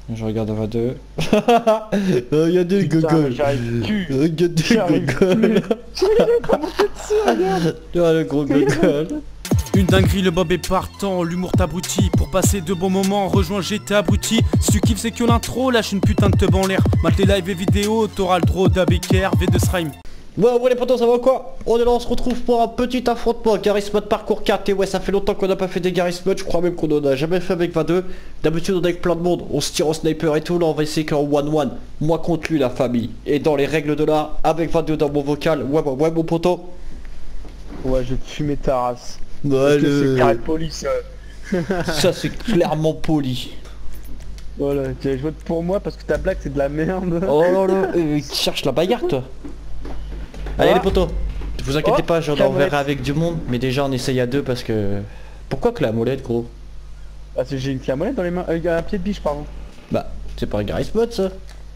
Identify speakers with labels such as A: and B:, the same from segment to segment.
A: Je regarde va 2. Il y a des gogoles.
B: J'arrive plus.
A: Il y a des gogoles.
B: J'arrive pas à monter dessus, regarde.
A: Ah, le gros gogol.
C: Une dinguerie, le Bob est partant, l'humour t'abrutit. Pour passer de bons moments, rejoins GT abruti. Si tu kiffes c'est que l'intro, lâche une putain de teub en l'air. Mate les lives et vidéos, t'auras le droit d'ABKR, V2 Srime.
A: Ouais les potos, ça va quoi? On est là, on se retrouve pour un petit affrontement Garry's Mod parcours 4. Et ouais, ça fait longtemps qu'on n'a pas fait des Garry's Mod. Je crois même qu'on en a jamais fait avec 22. D'habitude on est avec plein de monde, on se tire au sniper et tout. Là on va essayer qu'en 1-1, moi contre lui la famille. Et dans les règles de l'art, avec 22 dans mon vocal. Ouais mon poteau.
B: Ouais, je vais te fumer ta race.
A: Ouais,
B: C'est carré poli ça.
A: Ça c'est clairement poli.
B: Voilà, je vote pour moi parce que ta blague c'est de la merde.
A: Oh là là, cherche la bagarre toi. Allez les potos, vous inquiétez pas, j'en enverrai avec du monde, mais déjà on essaye à deux parce que... Pourquoi que la molette gros?
B: Ah c'est j'ai une clé à molette dans les mains, un pied de biche pardon.
A: Bah, c'est pas un Garry's Mod ça.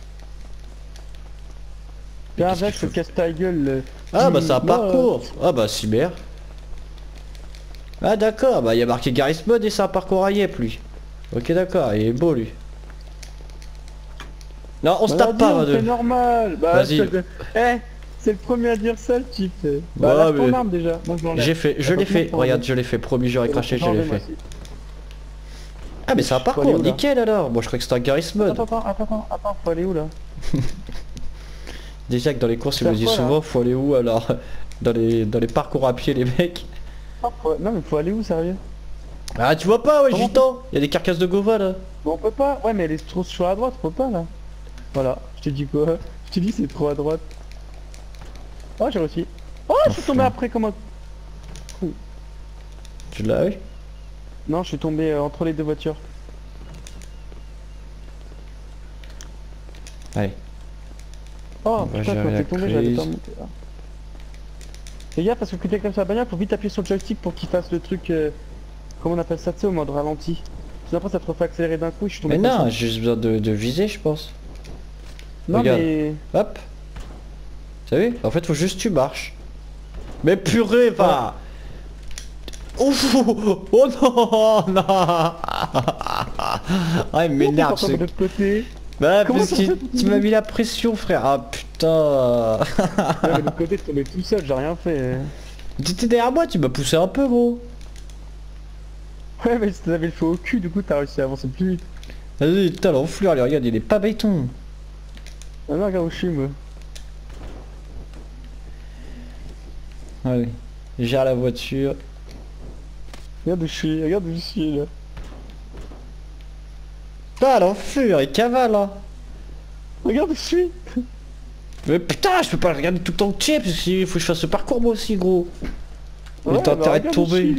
B: Viens avec, se casse ta gueule.
A: Ah bah c'est un parcours. Ah bah cyber. Ah d'accord, bah il y a marqué Garry's Mod et c'est un parcours à Yep lui. Ok d'accord, il est beau lui. Non on se tape pas va deux.
B: C'est normal. Bah
A: vas-y.
B: C'est le premier à dire ça le type.
A: Bah
B: lâche ton arme déjà.
A: J'ai fait, je l'ai fait, regarde je l'ai fait, promis j'aurais craché, je l'ai fait. Ah mais c'est un parcours, nickel alors. Moi je crois que c'était un Garry's Mod.
B: Attends, faut aller où là?
A: Déjà que dans les courses ils me disent souvent faut aller où alors. Dans les parcours à pied les mecs.
B: Non mais faut aller où sérieux?
A: Ah tu vois pas ouais gitan, il y a des carcasses de Gova là.
B: Bon on peut pas, ouais mais elle est trop sur la droite, on peut pas là. Voilà, je te dis quoi? Je te dis c'est trop à droite. Oh j'ai réussi. Oh je suis tombé après comment?
A: Tu l'as eu?
B: Non je suis tombé entre les deux voitures.
A: Allez.
B: Oh putain quand t'es tombé j'allais pas monter là. Fais gaffe parce que quand t'es comme ça bagnole faut vite appuyer sur le joystick pour qu'il fasse le truc comment on appelle ça, tu sais, au mode ralenti. Sinon après ça te refait accélérer d'un coup et je suis tombé.
A: Mais non, j'ai juste besoin de viser je pense.
B: Non
A: regarde.
B: mais...
A: Hop. T'as vu? En fait faut juste que tu marches. Mais purée va. Ouf. Oh non non. Ah il m'énerve ce...
B: de l'autre côté.
A: Bah parce que tu m'as mis la pression frère. Ah putain.
B: Ouais, de l'autre côté t'es tombé tout seul, j'ai rien fait.
A: T'étais derrière moi, tu m'as poussé un peu gros.
B: Ouais mais si t'avais le feu au cul du coup t'as réussi à avancer plus vite.
A: Vas-y putain l'enflure, allez regarde il est pas béton.
B: Ah non regarde où je suis moi.
A: Allez, gère la voiture.
B: Regarde où je suis là.
A: Pas l'enflure, il cavale hein.
B: Regarde où je suis.
A: Mais putain je peux pas le regarder tout le temps entier parce qu'il faut que je fasse ce parcours moi aussi gros. Mais
B: Ouais,
A: t'as intérêt de tomber.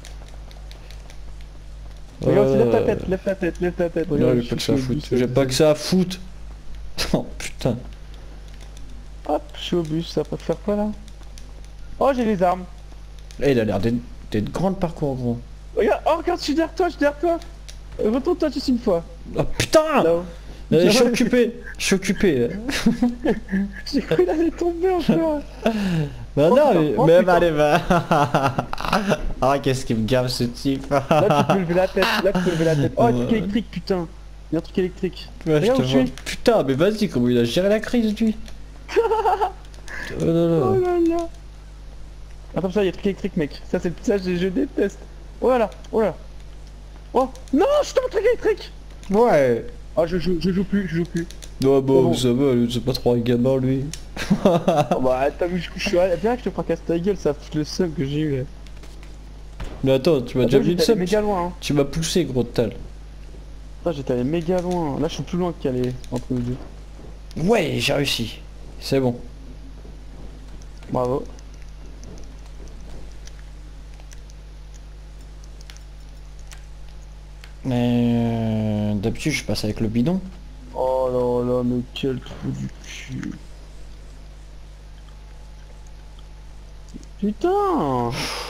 B: Regarde aussi, lève ta tête.
A: Non,
B: Regarde,
A: j'ai pas que ça à foutre. J'ai pas que ça à foutre. Oh putain.
B: Hop, je suis au bus, ça peut faire quoi là? Oh j'ai les armes.
A: Eh il a l'air d'être grand le parcours gros.
B: Regarde, je suis derrière toi. Retourne-toi juste une fois.
A: Oh putain.
B: Là-haut.
A: Je suis occupé.
B: J'ai cru qu'il allait tomber encore.
A: Bah
B: Oh,
A: non
B: putain,
A: mais
B: oh,
A: même
B: putain.
A: allez va. Ah qu'est-ce qui me gave ce type.
B: Là tu peux lever la tête, Oh un truc électrique putain. Il y a un truc électrique.
A: Ouais,
B: Regarde où je suis.
A: Putain mais vas-y comment il a géré la crise lui. Oh là là.
B: Oh là là. Attends ça il y a un truc électrique mec. Ça c'est je déteste. Oh là là. Oh non je suis dans le truc électrique.
A: Ouais.
B: Oh je joue plus.
A: Non bon,
B: bon.
A: ça va, c'est pas trop un gamin lui.
B: Oh bah t'as vu je suis là. Viens que je te fracasse ta gueule, ça fout le seum que j'ai eu là.
A: Mais attends, tu m'as déjà vu le seum.
B: Méga loin hein.
A: Tu m'as poussé gros total.
B: Putain j'étais allé méga loin. Là je suis plus loin qu'elle est entre nous deux.
A: Ouais j'ai réussi. C'est bon.
B: Bravo.
A: Mais d'habitude je passe avec le bidon.
B: Oh là là mais quel trou du cul. Putain.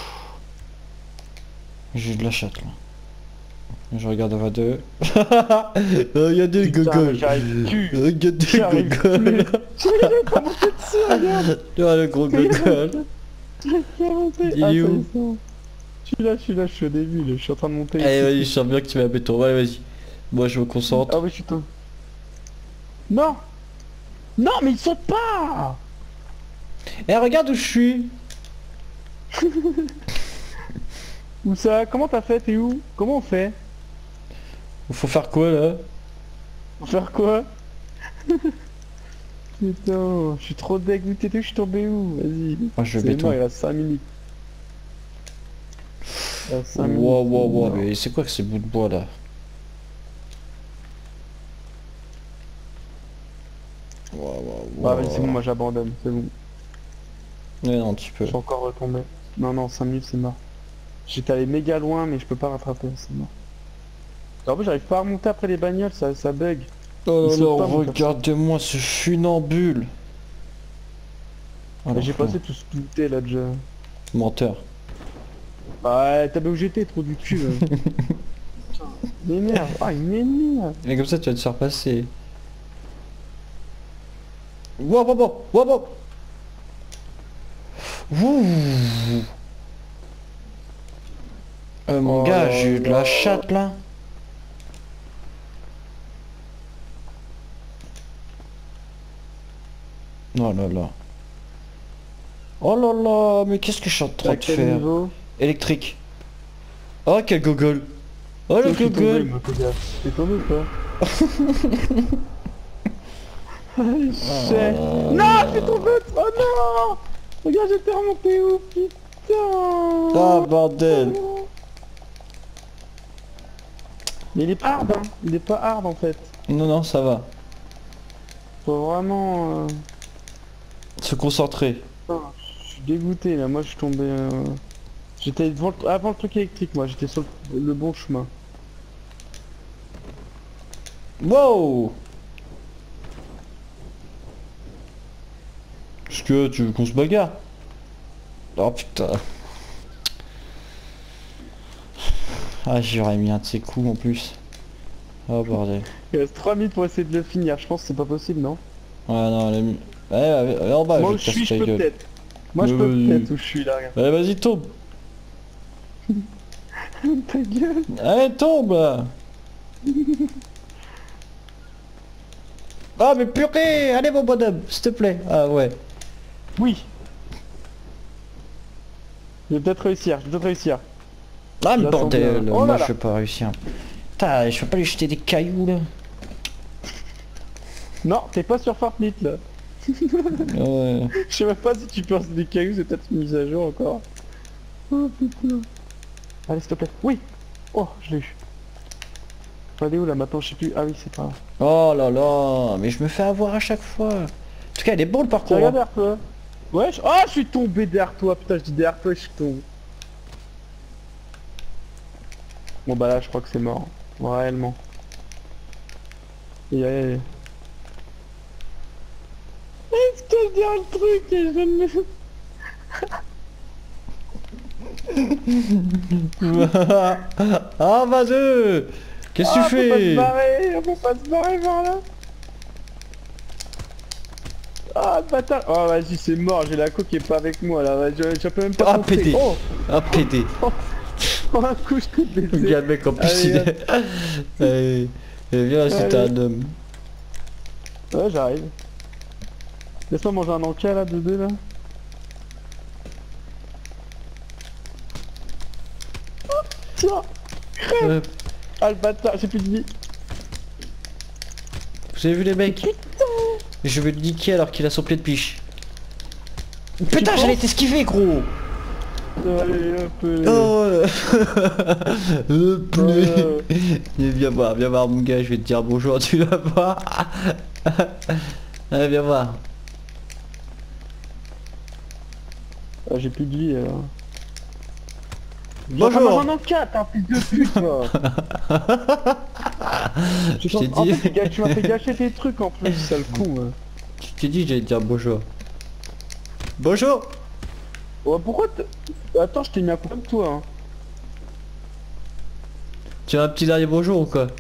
A: J'ai de la chatte là. Je regarde va 2. Il y a des gogoles.
B: J'arrive plus.
A: Il y a des gogoles.
B: J'arrive pas à monter dessus, regarde.
A: Ah le gros gogol. Il est où?
B: Je suis là, je suis au début, là. Je suis en train de monter.
A: Allez vas-y je sens bien que tu vas à béton. Ouais vas-y. Moi je me concentre.
B: Ah oui, je suis tombé. Non. Non, mais ils sautent pas.
A: Eh regarde où je suis.
B: Où ça? Comment t'as fait? T'es où? Comment on fait?
A: Faut faire quoi là?
B: Pour faire quoi? Putain, je suis trop dégoûté, je suis tombé où? Vas-y.
A: Moi je
B: C'est
A: béton.
B: mort, il reste 5 minutes. Il reste 5 minutes.
A: Wow, mais c'est quoi que ces bouts de bois là?
B: Bah vas-y, c'est bon, moi j'abandonne, c'est bon.
A: Ouais, non, tu peux.
B: Je suis encore retombé. Non, 5 minutes, c'est mort. J'étais allé méga loin, mais je peux pas rattraper, c'est mort. En plus, j'arrive pas à remonter après les bagnoles, ça bug.
A: Oh là
B: Ils sautent
A: là,
B: pas, mon
A: regardez-moi ce funambule.
B: J'ai passé tout ce douté là déjà.
A: Menteur.
B: Bah, t'as où j'étais, trop du cul. Putain, il m'énerve. Ah, il m'énerve.
A: Mais comme ça, tu vas te faire passer. Wow. Ouh. Mon
B: Oh
A: gars,
B: là
A: j'ai eu de
B: là.
A: la chatte là. Oh là là. Oh là là, mais qu'est-ce que je suis en train
B: À
A: de
B: quel
A: faire?
B: niveau?
A: Électrique. Oh quel gogol. Oh le
B: Je suis tombé,
A: gogol.
B: moi, fais gaffe. T'es tombé ou pas? Non, je suis tombé. Oh non. Regarde, j'étais remonté où? Putain.
A: Ah bordel.
B: Mais il est pas hard, hein. Il est pas hard en fait.
A: Non, ça va.
B: Faut vraiment...
A: Se concentrer.
B: Je suis dégoûté là, moi je suis tombé... J'étais avant le truc électrique, moi j'étais sur le bon chemin.
A: Wow. Est-ce que tu veux qu'on se bagarre? Oh putain. Ah j'aurais mis un de ces coups en plus. Oh bordel.
B: Il reste 3 minutes pour essayer de le finir, je pense que c'est pas possible, non?
A: Ouais non, ouais, en bas
B: Moi
A: je
B: où
A: vais
B: je
A: te
B: suis,
A: casser
B: je
A: ta
B: peux
A: gueule.
B: peut-être. Moi je peux peut-être où je suis là, regarde.
A: Ouais vas-y tombe.
B: Ta gueule.
A: Allez tombe là. Ah mais purée. Allez mon bonhomme, s'il te plaît. Ah ouais.
B: Oui. Je vais peut-être réussir,
A: Ah mais
B: Là,
A: bordel,
B: semble- Oh là
A: moi
B: là.
A: je vais pas réussir. Putain, je vais pas lui jeter des cailloux là.
B: Non, t'es pas sur Fortnite là.
A: Ouais.
B: Je sais même pas si tu penses des cailloux, c'est peut-être une mise à jour encore. Oh putain. Allez s'il te plaît. Oui. Oh, je l'ai eu. Faut aller où là maintenant, je sais plus. Ah oui, c'est pas grave.
A: Oh là là, mais je me fais avoir à chaque fois. En tout cas, il est bon le
B: Tu
A: parcours.
B: regardes
A: Hein.
B: derrière toi. Ouais, oh, je suis tombé derrière toi. Putain, je dis derrière toi, je suis tombé. Bon bah là, je crois que c'est mort. Réellement. Est-ce que je dis un truc et je ne me...
A: Ah vas-y. Qu'est-ce que tu fais?
B: On peut pas se barrer par là. Ah bâtard. Oh vas-y, c'est mort, j'ai la coque qui est pas avec moi là. Je peux même pas
A: Ah
B: monter.
A: pédé.
B: Oh,
A: Ah pédé.
B: oh un coup, je t'ai baisé.
A: Regarde mec en plus
B: Allez,
A: il est... Allez. Viens si t'es un homme.
B: Ouais, j'arrive. Laisse-moi manger un encas là, de deux là. Oh, tiens. Ah le bâtard, j'ai plus de vie.
A: Vous avez vu les mecs? Je vais le niquer alors qu'il a son pied de piche. Putain j'allais t'esquiver gros.
B: Allez hop.
A: Oh viens voir mon gars, je vais te dire bonjour, tu vas voir. Allez viens voir.
B: Ah, j'ai plus de vie alors.
A: Bonjour.
B: Un encas, t'es un fils de pute toi.
A: Je t'ai
B: En
A: dit.
B: fait, tu m'as fait gâcher tes trucs en plus, sale con. Ouais.
A: Je t'ai dit j'allais te dire bonjour. Bonjour.
B: Ouais, pourquoi Attends, je t'ai mis un coup comme toi. Hein.
A: Tu as un petit dernier bonjour ou quoi?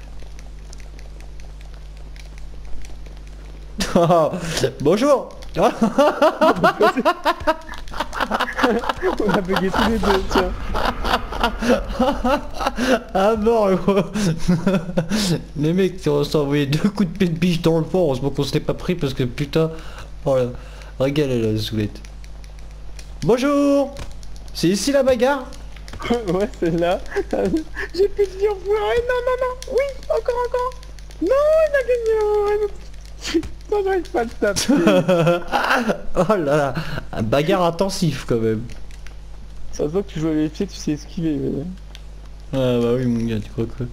A: Bonjour.
B: On a bugué tous les deux, tiens.
A: Ah mort gros. Les mecs on s'est envoyé 2 coups de pied de biche dans le fond, heureusement qu'on s'était pas pris parce que putain. Voilà. Regarde la soulette. Bonjour. C'est ici la bagarre?
B: Ouais c'est là. J'ai plus de vie enfoiré. Non non non. Oui encore. Non il a gagné. Non j'arrive pas à le taper.
A: Oh là là. Un bagarre intensif quand même.
B: Ça se voit que tu joues à l'effet, tu sais esquiver. Mais...
A: Ah bah oui mon gars, tu crois quoi?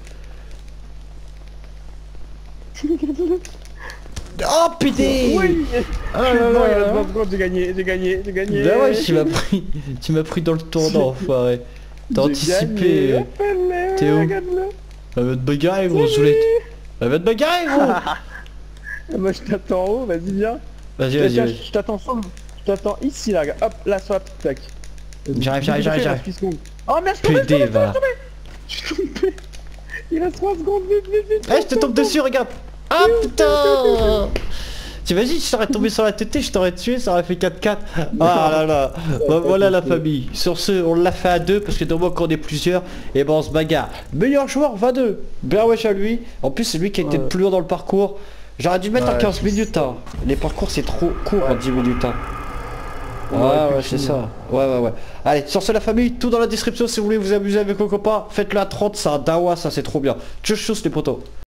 A: Oh putain.
B: Oui.
A: Ah là là
B: Non, il
A: là.
B: reste 20 secondes, j'ai gagné.
A: Bah ouais, tu m'as pris dans le tournant, enfoiré. T'as anticipé. Théo. Va te bagarrer gros, Soulette. Va te bagarrer gros.
B: Moi je t'attends en haut, vas-y viens.
A: Vas-y.
B: Je t'attends sans... Je t'attends ici là, regarde. Hop, là sur la petite plaque.
A: J'arrive.
B: Oh merde, je suis tombé,
A: va.
B: Je suis tombé. Il reste 3 secondes, vite.
A: Eh, je te tombe dessus, regarde. Ah putain. T'imagines, je t'aurais tombé sur la tête, je t'aurais tué, ça aurait fait 4-4. Ah là là. Bah, voilà la famille. Sur ce, on l'a fait à 2 parce que dans moi quand on est plusieurs, et ben on se bagarre. Meilleur joueur, 22. Bien wesh à lui. En plus c'est lui qui a été le plus loin dans le parcours. J'aurais dû mettre à 15 minutes hein. Les parcours c'est trop court en 10 minutes hein. Ouais c'est ça. Ouais. Allez, sur ce la famille, tout dans la description si vous voulez vous amuser avec vos copains. Faites-le à 30, c'est un dawa, ça c'est trop bien. Tchuss les potos.